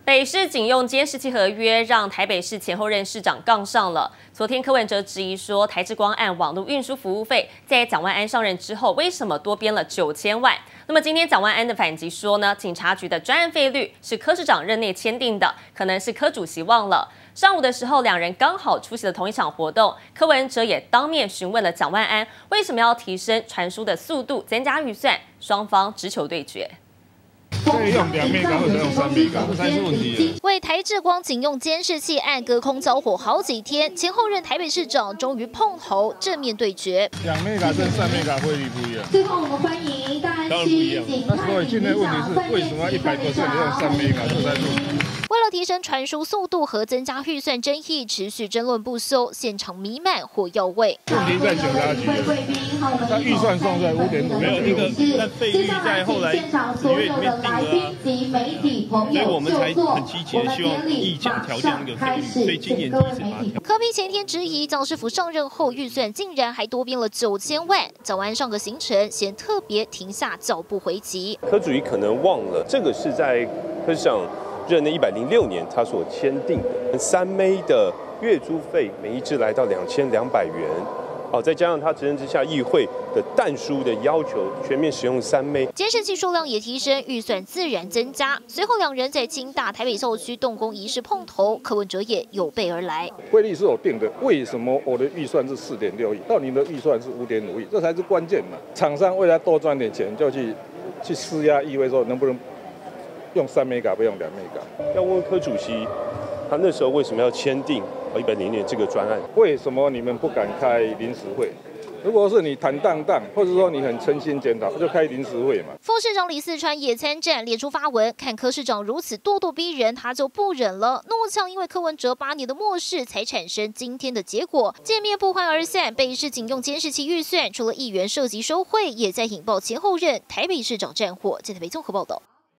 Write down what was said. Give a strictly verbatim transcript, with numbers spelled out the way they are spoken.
北市警用监视器合约让台北市前后任市长杠上了。昨天柯文哲质疑说，台之光案网络运输服务费在蒋万安上任之后，为什么多编了九千万？那么今天蒋万安的反击说呢，警察局的专案费率是柯市长任内签订的，可能是柯主席忘了。上午的时候，两人刚好出席了同一场活动，柯文哲也当面询问了蒋万安，为什么要提升传输的速度、增加预算，双方直球对决。 可以用两 mega 或者用三 mega， 这才是问题。 为台智光警用监视器案隔空交火好几天，前后任台北市长终于碰头，正面对决。 两 mega 跟三 mega 汇率不一样。 最后我们欢迎大安区警那所以现在问题是，为什么要一百%用三 mega？ 这才是问题。 为了提升传输速度和增加预算争议持续争论不休，现场弥漫火药味。 问题在警察局，他预算送在五点五， 没有一个，但费率在后来十月里面定了啊，所以我们才很积极的希望议价调降那个费率，所以今年第一次把它调。 柯 P 前天质疑蒋师傅上任后预算竟然还多编了九千万，蒋万安上个行程先特别停下脚步回击。 柯主席可能忘了，这个是在柯市长 任内一百零六年，他所签订的三枚的月租费，每一支来到两千两百元。哦，再加上他执政之下议会的弹书的要求，全面使用三枚， 监视器数量也提升，预算自然增加。随后两人在清大台北校区动工仪式碰头，柯文哲也有备而来。 汇率是有定的，为什么我的预算是四点六亿，到你的预算是五点五亿，这才是关键嘛。厂商为了多赚点钱，就去去施压议会说能不能 用三 mega 不用两 mega， 要问柯主席，他那时候为什么要签订一百零年这个专案？ 为什么你们不敢开临时会？如果是你坦荡荡，或者说你很诚心检讨，就开临时会嘛。 副市长李四川也参战，脸书发文，看柯市长如此咄咄逼人，他就不忍了，怒呛因为柯文哲八年的漠视，才产生今天的结果。见面不欢而散，北市警用监视器预算，除了议员涉及收贿，也在引爆前后任台北市长战火。记者北综合报道。